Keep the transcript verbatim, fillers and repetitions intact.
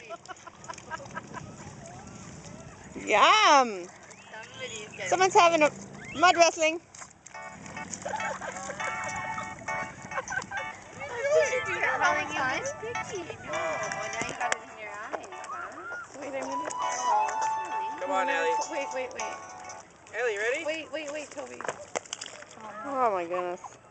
Yum! Someone's having a mud wrestling. Come on, Ellie. Wait, wait, wait. Ellie, ready? Wait, wait, wait, Toby. Oh my goodness.